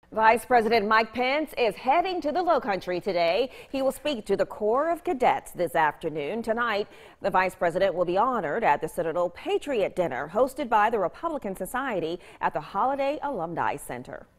Vice President Mike Pence is heading to the Lowcountry today. He will speak to the Corps of Cadets this afternoon. Tonight, the Vice President will be honored at the Citadel Patriot Dinner hosted by the Republican Society at the Holiday Alumni Center.